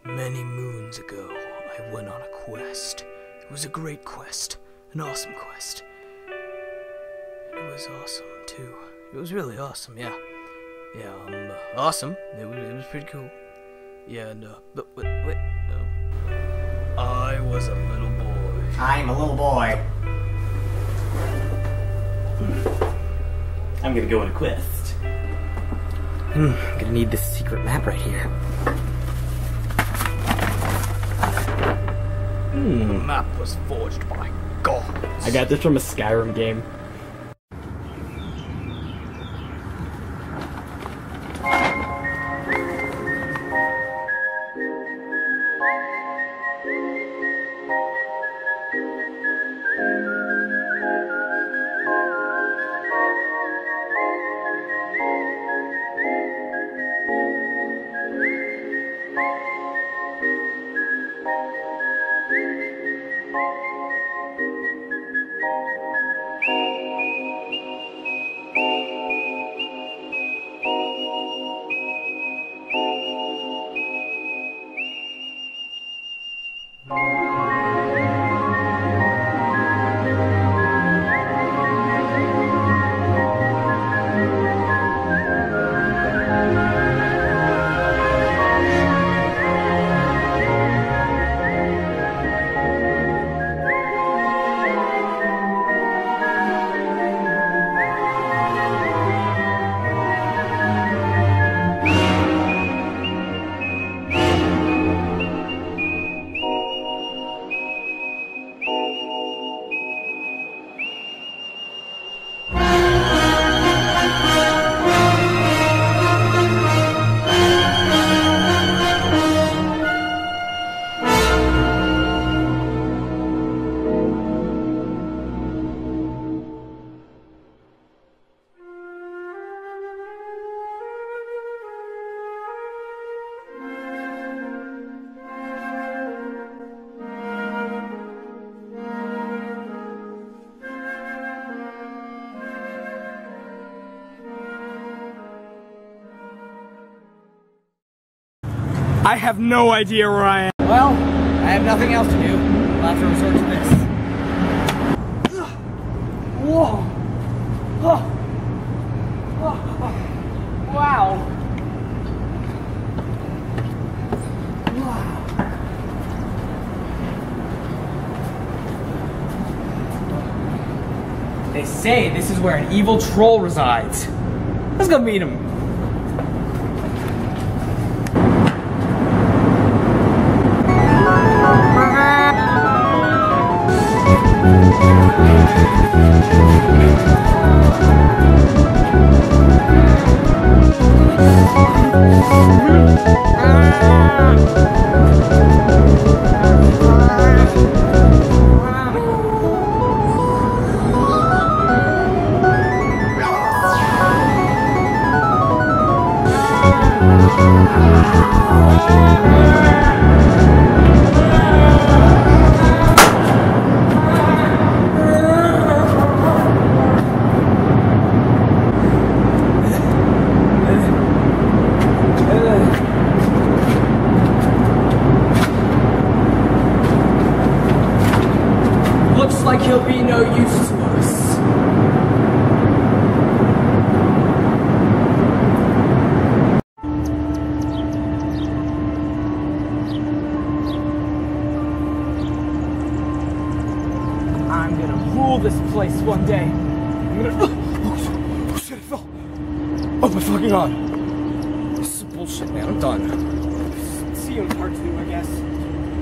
Many moons ago, I went on a quest. It was a great quest, an awesome quest. It was awesome, too. It was really awesome, yeah. Yeah, awesome. It was pretty cool. Yeah, and, but, wait, I was a little boy. I'm a little boy. I'm gonna go on a quest. I'm gonna need this secret map right here. The map was forged by gods. I got this from a Skyrim game. I have no idea where I am. Well, I have nothing else to do. I'll have to resort to this. Whoa! Wow! They say this is where an evil troll resides. Let's go meet him. Looks like he'll be no use to us. I'm gonna rule this place one day. I'm gonna. Oh shit, I fell. Oh my fucking god. This is bullshit, man. I'm done. See you in part 2, I guess.